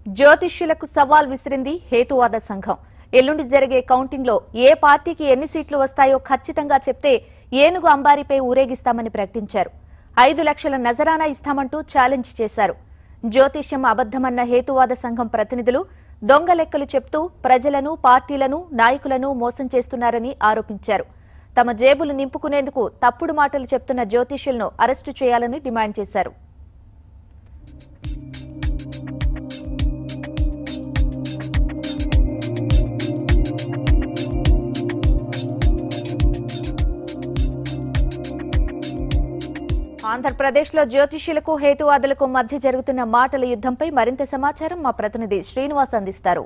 జ్యోతిష్యులకు సవాల్ విసిరింది హేతువాద సంఘం. ఎల్లుండి జరిగే కౌంటింగ్ లో ఏ పార్టీకి ఎన్ని సీట్లు వస్తాయో ఖచ్చితంగా చెప్తే ఏనుగు అంబారీపై ఊరేగిస్తామని ప్రకటించారు. 5 లక్షల నజరానా ఇస్తామంటూ ఛాలెంజ్ చేశారు. జ్యోతిష్యం అబద్దమన్న హేతువాద సంఘం ప్రతినిధులు దొంగ లెక్కలు చెప్తూ ప్రజలను, పార్టీలను, నాయకులను మోసం చేస్తున్నారని ఆరోపించారు. తమ జేబులు నింపుకునేందుకు తప్పుడు మాటలు చెప్తున్న జ్యోతిష్యులను అరెస్టు చేయాలని డిమాండ్ చేశారు. ఆంధ్రప్రదేశ్లో జ్యోతిష్యులకు, హేతువాదులకు మధ్య జరుగుతున్న మాటల యుద్ధంపై మరింత సమాచారం మా ప్రతినిధి శ్రీనివాస్ అందిస్తారు.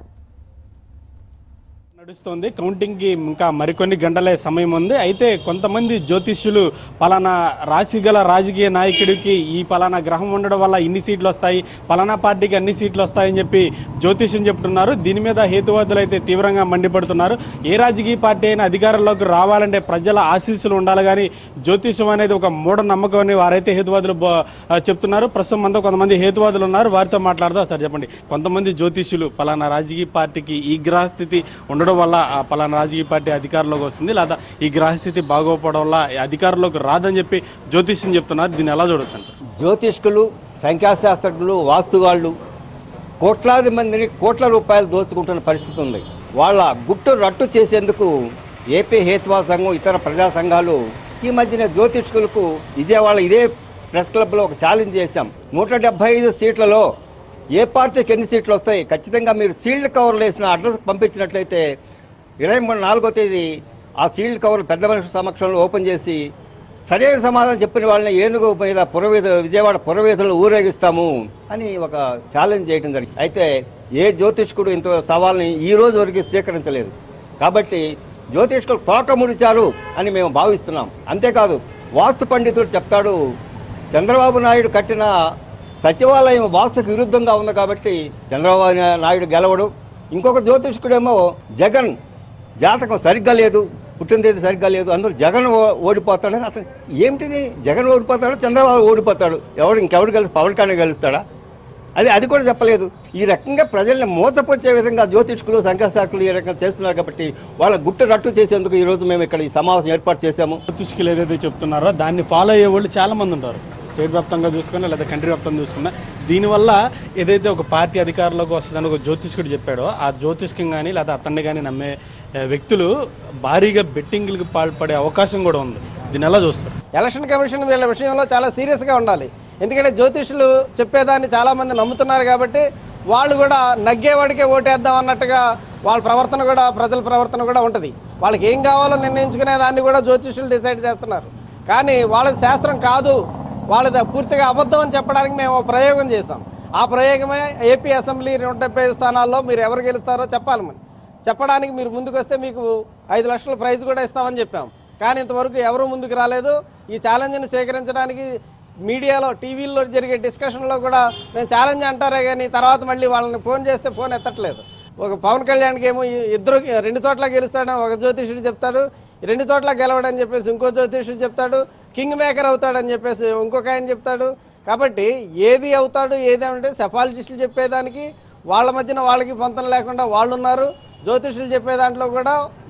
నడుస్తోంది. కౌంటింగ్కి ఇంకా మరికొన్ని గంటలే సమయం ఉంది. అయితే కొంతమంది జ్యోతిష్యులు పలానా రాశి గల రాజకీయ నాయకుడికి ఈ పలానా గ్రహం ఉండడం వల్ల ఇన్ని సీట్లు వస్తాయి, పలానా పార్టీకి అన్ని సీట్లు వస్తాయని చెప్పి జ్యోతిష్యం చెప్తున్నారు. దీని మీద హేతువాదులు అయితే తీవ్రంగా మండిపడుతున్నారు. ఏ రాజకీయ పార్టీ అయినా అధికారంలోకి రావాలంటే ప్రజల ఆశీస్సులు ఉండాలి, కానీ జ్యోతిష్యం అనేది ఒక మూఢనమ్మకం అని వారైతే హేతువాదులు చెప్తున్నారు. ప్రస్తుతం మనతో కొంతమంది హేతువాదులు ఉన్నారు, వారితో మాట్లాడదాం. సార్ చెప్పండి, కొంతమంది జ్యోతిష్యులు పలానా రాజకీయ పార్టీకి ఈ గ్రహస్థితి ఉండడం వల్ల పలానా రాజకీయ పార్టీ అధికారంలోకి వస్తుంది, లేదా ఈ గ్రహస్థితి బాగోపోవడం వల్ల అధికారంలోకి రాదని చెప్పి జ్యోతిష్యం చెప్తున్నారు. దీన్ని ఎలా చూడొచ్చు అంట? జ్యోతిష్కులు, సంఖ్యాశాస్త్రజ్ఞులు, వాస్తుగాళ్ళు కోట్లాది మందిని కోట్ల రూపాయలు దోచుకుంటున్న పరిస్థితి ఉంది. వాళ్ళ గుట్టు రట్టు చేసేందుకు ఏపీ హేతువాద సంఘం, ఇతర ప్రజా సంఘాలు ఈ మధ్యన జ్యోతిష్కులకు విజయవాడ ఇదే ప్రెస్ క్లబ్లో ఒక ఛాలెంజ్ చేశాం. 175 సీట్లలో ఏ పార్టీకి ఎన్ని సీట్లు వస్తాయి, ఖచ్చితంగా మీరు సీల్డ్ కవర్లు వేసిన అడ్రస్ పంపించినట్లయితే 23/4వ తేదీ ఆ సీల్డ్ కవర్లు పెద్ద మనుషుల సమక్షంలో ఓపెన్ చేసి సరైన సమాధానం చెప్పిన వాళ్ళని ఏనుగు మీద విజయవాడ పురవేధులు ఊరేగిస్తాము అని ఒక ఛాలెంజ్ చేయడం జరిగింది. అయితే ఏ జ్యోతిష్కుడు ఇంత సవాల్ని ఈ రోజు వరకు స్వీకరించలేదు. కాబట్టి జ్యోతిష్కులు తోక ముడిచారు అని మేము భావిస్తున్నాం. అంతేకాదు, వాస్తు పండితుడు చెప్తాడు, చంద్రబాబు నాయుడు కట్టిన సచివాలయం వాస్తుకు విరుద్ధంగా ఉంది కాబట్టి చంద్రబాబు నాయుడు గెలవడు. ఇంకొక జ్యోతిష్కుడేమో జగన్ జాతకం సరిగ్గా లేదు, పుట్టిన తేదీ సరిగ్గా లేదు, అందులో జగన్ ఓడిపోతాడని. అతను ఏమిటిది, జగన్ ఓడిపోతాడు, చంద్రబాబు ఓడిపోతాడు, ఇంకెవరు గెలుస్తాడు, పవన్ కళ్యాణ్ గెలుస్తాడా? అది కూడా చెప్పలేదు. ఈ రకంగా ప్రజల్ని మోసపుచ్చే విధంగా జ్యోతిష్కులు, సంఖ్యాశాఖలు ఈ రకంగా చేస్తున్నారు. కాబట్టి వాళ్ళ గుట్టు రట్టు చేసేందుకు ఈరోజు మేము ఇక్కడ ఈ సమావేశం ఏర్పాటు చేశాము. జ్యోతిష్కులు ఏదైతే చెప్తున్నారో దాన్ని ఫాలో అయ్యే వాళ్ళు చాలా మంది ఉంటారు, స్టేట్ వ్యాప్తంగా చూసుకున్నా లేదా కంట్రీ వ్యాప్తంగా చూసుకున్నా. దీనివల్ల ఏదైతే ఒక పార్టీ అధికారంలోకి వస్తుందని ఒక జ్యోతిష్కుడు చెప్పాడో ఆ జ్యోతిష్కం కానీ లేదా అతన్ని కానీ నమ్మే వ్యక్తులు భారీగా బెట్టింగ్లకు పాల్పడే అవకాశం కూడా ఉంది. దీన్ని ఎలా చూస్తారు? ఎలక్షన్ కమిషన్ వీళ్ళ విషయంలో చాలా సీరియస్గా ఉండాలి. ఎందుకంటే జ్యోతిష్యులు చెప్పేదాన్ని చాలామంది నమ్ముతున్నారు కాబట్టి వాళ్ళు కూడా నగ్గేవాడికే ఓటేద్దాం అన్నట్టుగా వాళ్ళ ప్రవర్తన కూడా, ప్రజల ప్రవర్తన కూడా ఉంటుంది. వాళ్ళకి ఏం కావాలో నిర్ణయించుకునే దాన్ని కూడా జ్యోతిష్యులు డిసైడ్ చేస్తున్నారు. కానీ వాళ్ళది శాస్త్రం కాదు, వాళ్ళది పూర్తిగా అబద్ధం అని చెప్పడానికి మేము ప్రయోగం చేసాం. ఆ ప్రయోగమే ఏపీ అసెంబ్లీ 175 స్థానాల్లో మీరు ఎవరు గెలుస్తారో చెప్పాలి. చెప్పడానికి మీరు ముందుకు వస్తే మీకు 5 లక్షల ప్రైజ్ కూడా ఇస్తామని చెప్పాం. కానీ ఇంతవరకు ఎవరూ ముందుకు రాలేదు. ఈ ఛాలెంజ్ని స్వీకరించడానికి మీడియాలో, టీవీల్లో జరిగే డిస్కషన్లో కూడా మేము ఛాలెంజ్ అంటారే కానీ తర్వాత మళ్ళీ వాళ్ళని ఫోన్ చేస్తే ఫోన్ ఎత్తట్లేదు. ఒక పవన్ కళ్యాణ్కి ఏమో 2 చోట్ల గెలుస్తాడని ఒక జ్యోతిష్యుడు చెప్తాడు, 2 చోట్ల గెలవడని చెప్పేసి ఇంకో జ్యోతిష్యుడు చెప్తాడు, కింగ్ మేకర్ అవుతాడని చెప్పేసి ఇంకొక ఆయన చెప్తాడు. కాబట్టి ఏది అవుతాడు ఏది అంటే సెఫాలజిస్టులు చెప్పేదానికి వాళ్ళ మధ్యన వాళ్ళకి పొంతన లేకుండా వాళ్ళు ఉన్నారు. జ్యోతిష్యులు చెప్పే దాంట్లో కూడా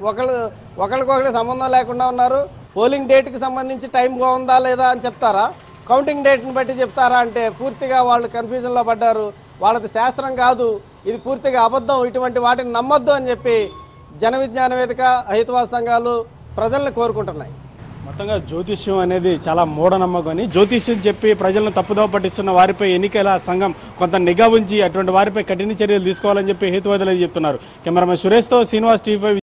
ఒకరికొకరికి సంబంధం లేకుండా ఉన్నారు. పోలింగ్ డేట్కి సంబంధించి టైం బాగుందా లేదా అని చెప్తారా, కౌంటింగ్ డేట్ని బట్టి చెప్తారా అంటే పూర్తిగా వాళ్ళు కన్ఫ్యూజన్లో పడ్డారు. వాళ్ళది శాస్త్రం కాదు, ఇది పూర్తిగా అబద్ధం, ఇటువంటి వాటిని నమ్మొద్దు అని చెప్పి జన విజ్ఞాన వేదిక, హేతువాద సంఘాలు ప్రజల్ని కోరుకుంటున్నాయి. మొత్తంగా జ్యోతిష్యం అనేది చాలా మూఢనమ్మకం అని, జ్యోతిష్యం చెప్పి ప్రజలను తప్పుదోవ పట్టిస్తున్న వారిపై ఎన్నికల సంఘం కొంత నిఘా ఉంచి అటువంటి వారిపై కఠిన చర్యలు తీసుకోవాలని చెప్పి హేతువాదులు చెప్తున్నారు. కెమెరామెన్ సురేష్తో శ్రీనివాస్, టీవీ5.